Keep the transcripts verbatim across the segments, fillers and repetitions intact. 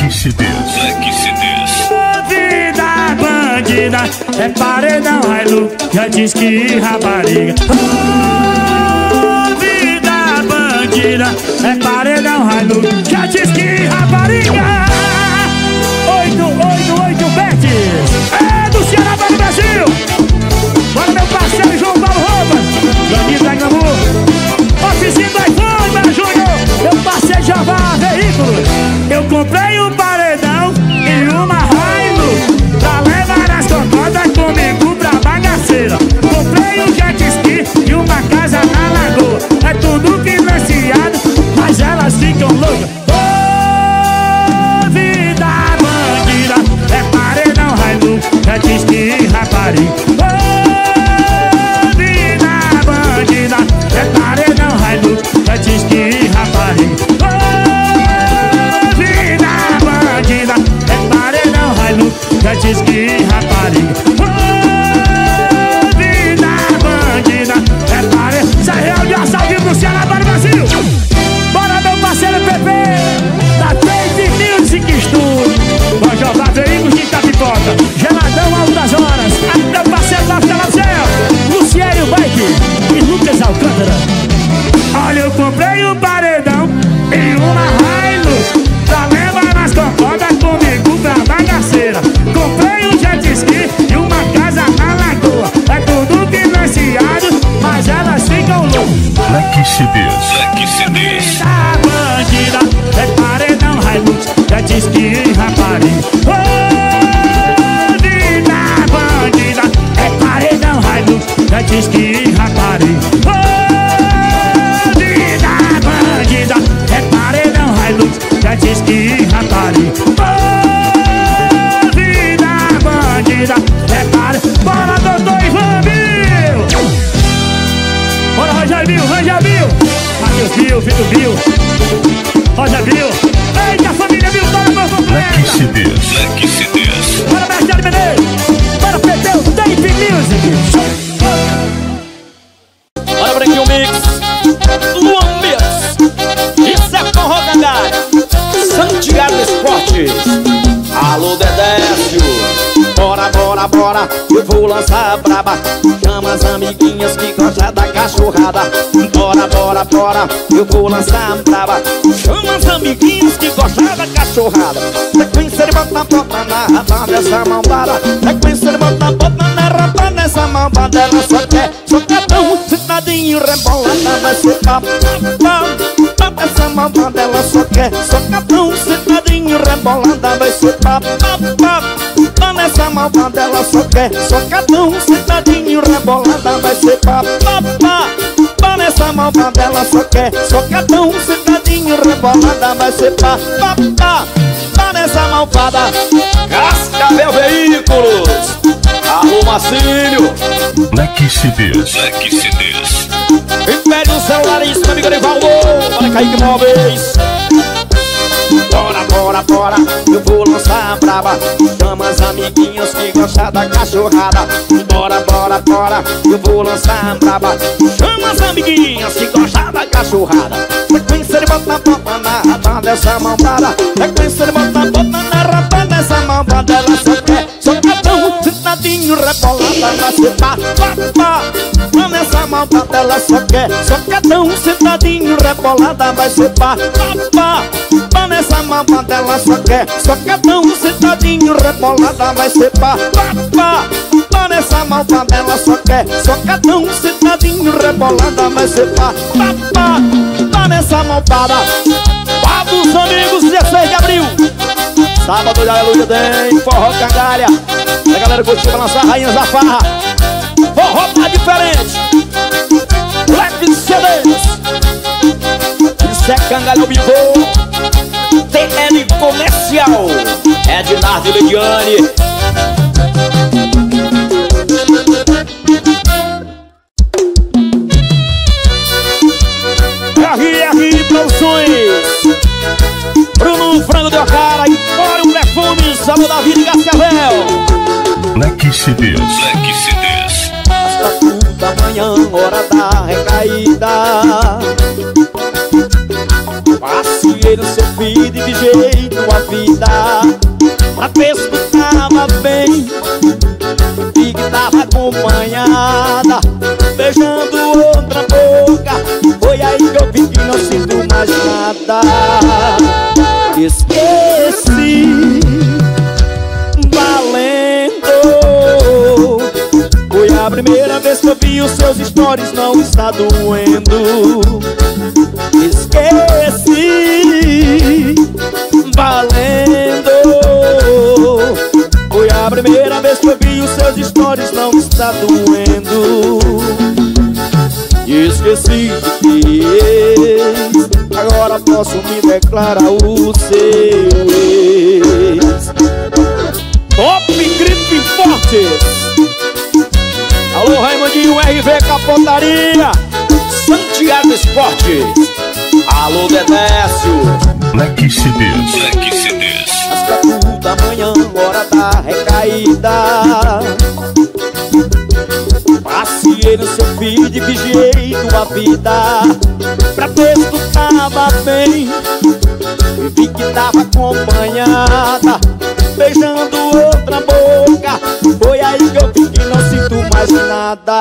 Black C Ds. Black C Ds. Vida bandida, é paredão, Hilux, já diz que rapariga. Oh, vida bandida, é paredão, Hilux, já diz que rapariga. Oito, oito, oito, Betis. É do Ceará para o Brasil. Bora meu parceiro João Paulo Roupa, Joaninho da Glamour, oficina do iPhone, meu Júnior, meu parceiro Javá Veículos. Eu comprei um paredão e uma Hilux pra levar as cocotas comigo pra bagaceira. Comprei um jet ski e uma casa na lagoa. É tudo financiado, mas elas ficam loucas. Ô, vida bandida, é paredão, Hilux, jet ski, rapariga. Ô, vida bandida, é paredão, Hilux, jet ski, rapariga. Já diz que rapariga. Oh, vida bandida, é paredão. Sai real de assalto pro Ceará para o Brasil. Bora meu parceiro Pepe, da Tape Music Studio. Vai jogar veículos de Capipoca, geladão altas horas. Aí meu parceiro vai ficar lá no céu, Luciano Bike e Lucas Alcântara. Olha, eu comprei um paredão e uma Hilux pra levar nas cocotas comigo pra bagaceira. Comprei um jet ski e uma casa na lagoa. É tudo financiado, mas elas ficam loucas. Black C Ds. Black C Ds. A bandida é paredão, Hilux, jet ski, rapariga. Oh, vida bandida é paredão, Hilux, jet ski, rapariga. Oh, vida bandida é paredão, Hilux, jet ski, rapariga. É para... Bora, doutor Ivan Bill! Bora, Roger Bill, Roger Bill! Matheus Bill, filho Bill! Roger Bill! Eita, família Bill, bora, meu completa! Black C Ds. Black C Ds. Bora, Marcelo Menezes! Bora, Peteu, Tape Music! Bora, Branquinho Mix! Luan Mix! Isso é forró Gandária! Santiago Esportes! Alô, Dedécio! Bora, bora, bora, eu vou lançar a braba. Chama as amiguinhas que gostam da cachorrada. Bora, bora, bora, eu vou lançar a braba. Chama as amiguinhas que gostam da cachorrada. Sequência de bota, bota na raba dessa mambada. Sequência de bota, bota na raba dessa mambada. Ela só quer, só quer tão sentadinho, rebolada. Vai ser papo, papo, essa mambada. Ela só quer, só quer tão sentadinho, rebolada. Vai ser papo, papo. Nessa malvada ela só quer, só catão sentadinho, rebolada. Vai ser papapá. Pá nessa malvada ela só quer, só catão sentadinho, rebolada. Vai ser papapá. Pá nessa malvada. Cascavel Veículos. Alô, Marcílio. Black C Ds. Black C Ds. Império Celulares, meu amigo Arivaldo. Bora, Kaique Móveis. Bora, bora, bora, eu vou lançar a braba. Chama as amiguinhas que gostam da cachorrada. Bora, bora, bora, eu vou lançar a braba. Chama as amiguinhas que gostam da cachorrada. Sequência de bota, bota na raba dessa mambada. Sequência de bota, bota na raba dessa mambada. Ela só quer, só quer tão sentadinho, rebolada. Vai ser pá, pá, pá. Pá nessa mambada ela só quer, só quer tão sentadinho, rebolada. Vai ser pá, pá, pá. Pá nessa mamada ela só quer, só quer tão sentadinho, rebolada. Vai ser pá, pá, pá. Pá nessa malvada ela só quer, só quer tão sentadinho, rebolada. Vai ser pá, pá, pá. Pá nessa malvada. Pá dos amigos, dezesseis de abril. Sábado de Aleluia tem forró Cangalha. A galera curtiu pra lançar Rainhas da Farra. Forró tá diferente. Black C Ds. Isso é Cangalha ao vivo. T N Comercial. Ednardo e Lidiane. R R Produções. Bruno Frango de Ocara e Fórum Perfumes. Salão da Vida e Cascavel. Black C Ds. Black C Ds. Hasta quando da manhã, hora da recaída. Passei no seu feed de jeito tua vida. Pra ver se tu tava bem e que tava acompanhada, beijando outra boca. Foi aí que eu vi que não sinto mais nada. Esqueci, valendo. Foi a primeira vez que eu vi os seus stories, não está doendo. Esqueci, valendo. Foi a primeira vez que eu vi os seus stories, não está doendo. Esqueci de ex, agora posso me declarar o seu ex. Top Grito Fortes. Alô, Raimundinho, R V Capotaria, Santiago Esportes. Alô, Dedécio, Leque C Ds. Leque C Ds. às quatro da manhã, hora da recaída, passei no seu feed e vigiei tua vida, pra ver se tu tava bem e vi que tava acompanhada, beijando outra boca. Foi aí que eu vi que não sinto mais nada.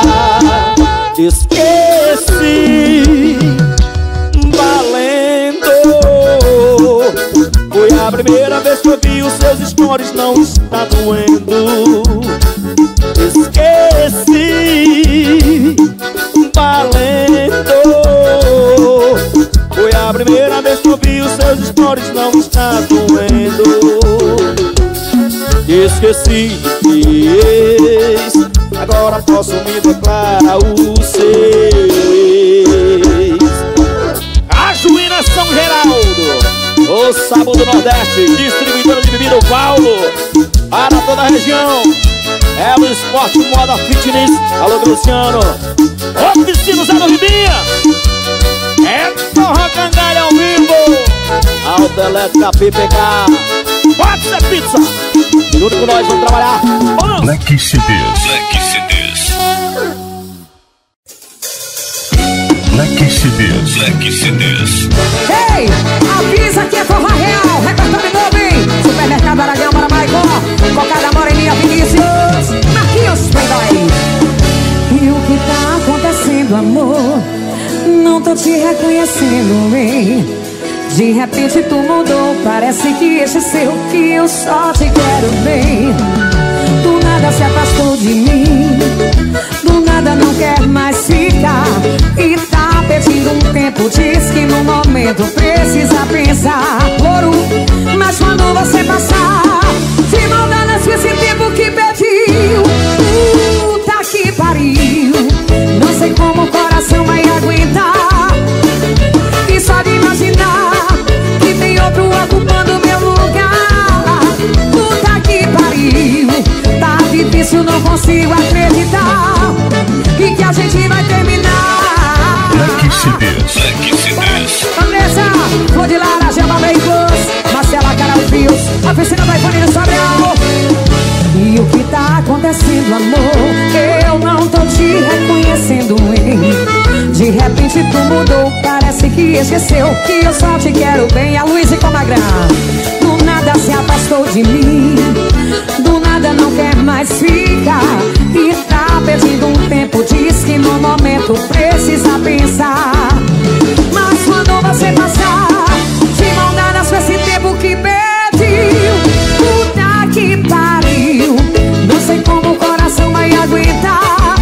Esqueci, valendo. Foi a primeira vez que eu vi os seus stories, não está doendo. Esqueci, valendo. Foi a primeira vez que eu vi os seus stories, não está doendo. Esqueci de ex, agora posso me declarar o seu ex. Cajuína São Geraldo, o Sabor do Nordeste, distribuidora de bebida Paulo, para toda a região. É o esporte moda fitness. Alô, Luciano. Oficina Zé Ribinha. É Torra Cangalha ao vivo. Alta Elétrica P P K. Pode ser pizza. Junto com nós, vamos trabalhar. Vamos. Leque C Ds. Leque C Ds. Leque C Ds. Leque C Ds. Ei, avisa que é forró real. Repertório novo, hein? Supermercado Aragão para Maicon. Cocada Moreninha Vinícius. Marquinhos Playboy. E o que tá acontecendo, amor? Não tô te reconhecendo, hein? De repente tu mudou, parece que esqueceu que eu só te quero bem. Do nada se afastou de mim, do nada não quer mais ficar. E tá perdendo um tempo, diz que no momento precisa pensar. Ouro, mas quando você passar, de maldade esse tempo que pediu. Puta que pariu, não sei como o coração vai aguentar. E só de imaginar que tem outro ocupando meu lugar. Puta que pariu, tá difícil, não consigo acreditar e que a gente vai terminar. Leque C Ds. Leque C Ds. Vanessa, Flor de Lara, Gema Veículos, Marcela Carol Fios, oficina da iPhone no Sobral. E o que tá acontecendo, amor? Eu não tô te reconhecendo, hein? De repente tu mudou, parece que esqueceu que eu só te quero bem. A Luiz e Comagrã. Do nada se afastou de mim, do nada não quer mais ficar. E tá perdendo um tempo, diz que no momento precisa pensar. Mas quando você passar, de mão dadas com esse tempo que pediu. Puta que pariu, não sei como o coração vai aguentar.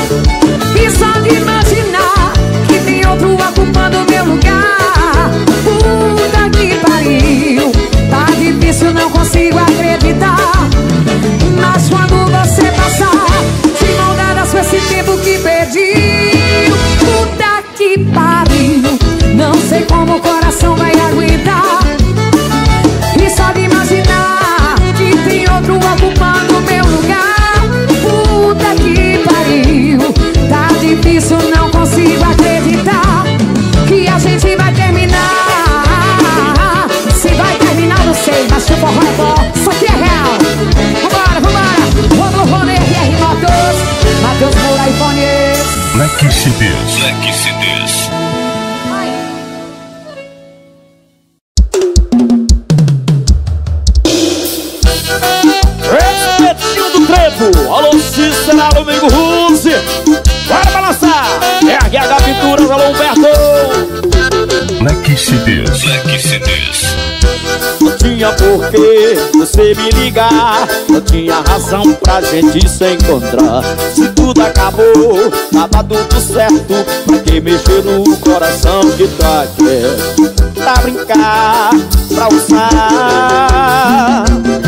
E só de imaginar que tem outro ocupando meu lugar. Puta que pariu, tá difícil, não consigo acreditar. Mas quando você passar, de mão dadas com esse tempo que pediu. Puta que pariu, não sei como o coração vai aguentar. E só de imaginar que tem outro ocupando meu lugar. Puta que pariu, tá difícil, não consigo acreditar que a gente vai terminar. Se vai terminar, não sei, mas se o forró é bom, isso aqui é real. Vambora, vambora, vamos no Rony R R Motos, Matheus Moura e Fones. Leque C Ds. Leque C Ds. Black C Ds. Black C Ds. Não tinha porquê você me ligar, não tinha razão pra gente se encontrar. Se tudo acabou, tava tudo certo. Pra que mexer no coração que tá quieto? Pra brincar, pra usar.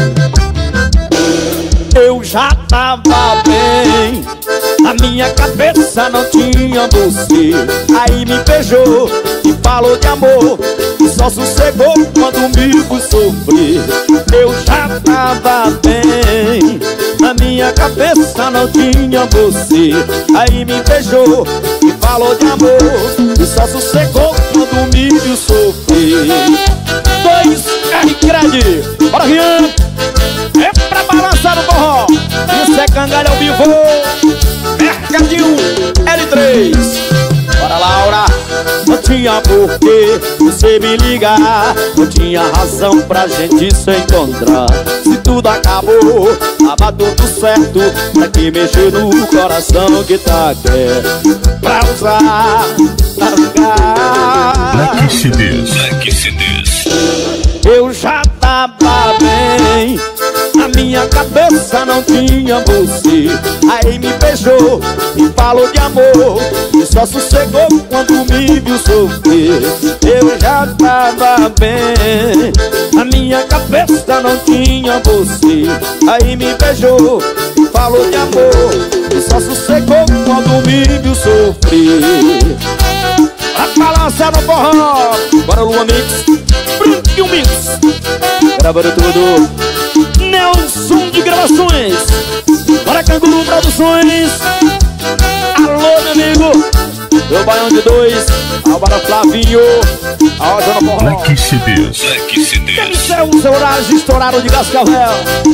Eu já tava bem, na minha cabeça não tinha você. Aí me beijou e falou de amor, e só sossegou quando me viu sofrer. Eu já tava bem, na minha cabeça não tinha você. Aí me beijou e falou de amor, e só sossegou quando me viu sofrer. Dois R grande, bora Rian! É pra balançar no forró. Isso é cangalha ao vivo. Mercadinho L três. Bora Laura. Não tinha porquê você me ligar, não tinha razão pra gente se encontrar. Se tudo acabou, tava tudo certo. Pra que mexer no coração que tá quieto? Pra usar, pra jogar. Black C Ds. Black C Ds. Eu já tava bem, na minha cabeça não tinha você. Aí me beijou e falou de amor, e só sossegou quando me viu sofrer. Eu já tava bem, na minha cabeça não tinha você. Aí me beijou e falou de amor, e só sossegou quando me viu sofrer. A balança no forró. Bora Lua Mix, Branquinho Mix, gravando tudo. Nelson de Gravações, bora Canguru Produções. Alô meu amigo, meu baião de dois. Bora Flavinho, a Rosa no forró. Black C Ds. Black C Ds. Deve ser os horários estouraram de Cascavel.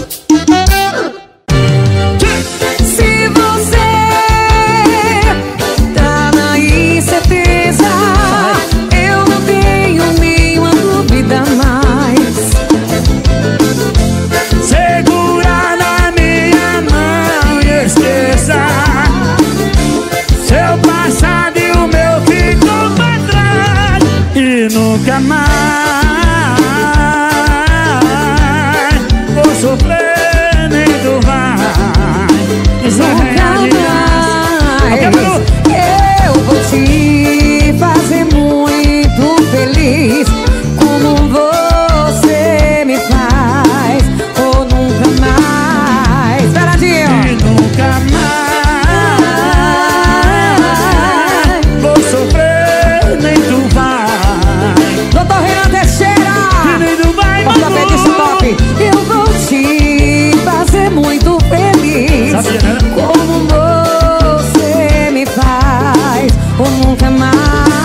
Se você tá na incerteza, eu não tenho nenhuma dúvida mais. Segura na minha mão e esqueça seu passado e o meu ficou pra trás. E nunca mais vou sofrer nem tu vai. Isso é realidade. Eu vou te fazer muito feliz, como você me faz, ou nunca mais. Esperadinho! E nunca mais vou sofrer nem tu vai. Doutor Renan Teixeira, E nem tu vai, ortopedista top. Eu vou te fazer muito feliz, Sabia, né? como você me faz, ou nunca mais.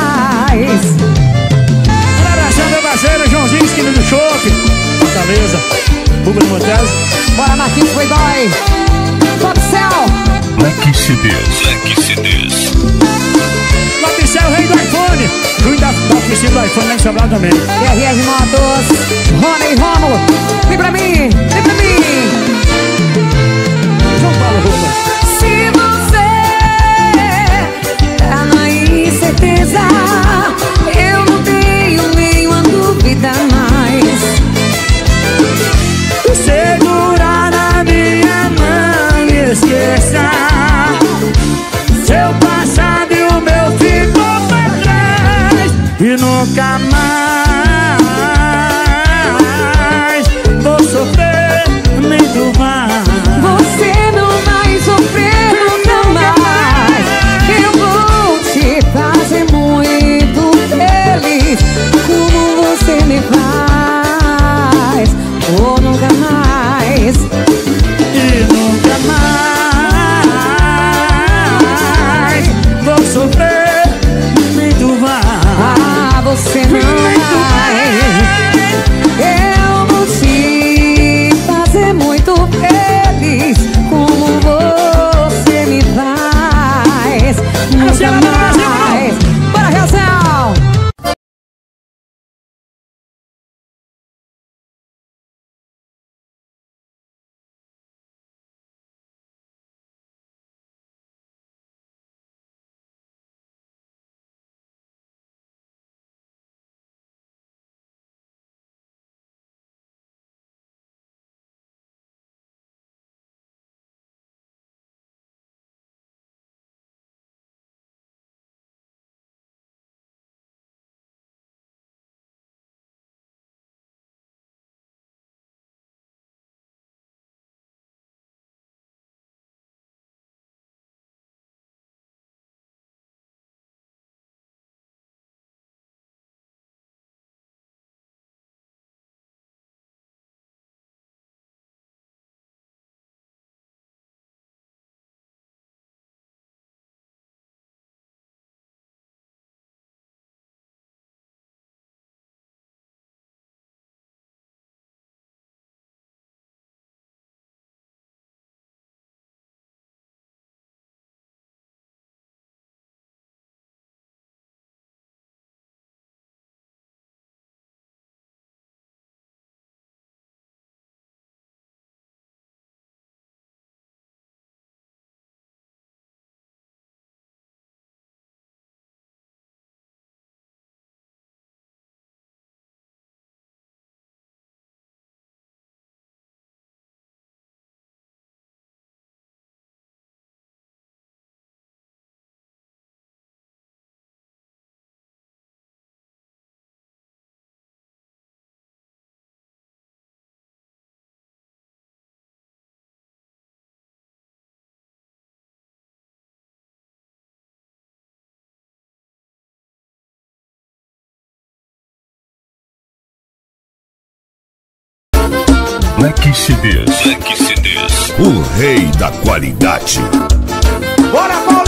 Para abraçar meu parceiro Joãozinho, esquina do Chope, Fortaleza, Rubem Montes. Bora Marquinhos Playboy, Top Cell. Black C Ds. Black C Ds. Lapicel, o rei do iPhone. Juiz da, da oficina do iPhone lá em Sobral também. R R Motos, Rony e Rômulo. Vem pra mim, vem pra mim. João Paulo Rubens. Se você tá na incerteza, eu não tenho nenhuma dúvida mais. Segura na minha mão e esqueça seu passado e o meu ficou pra trás. E nunca mais vou sofrer nem tu vai. Você não vai sofrer nunca mais. Eu vou te fazer muito feliz, como você me faz, ou nunca mais. E nunca mais vou sofrer nem tu vai. Ah, você não vai. Eu vou te fazer muito feliz, como você me faz, nunca mais. Bora, Reação! Black C Ds. Black C Ds. O rei da qualidade. Bora, bora!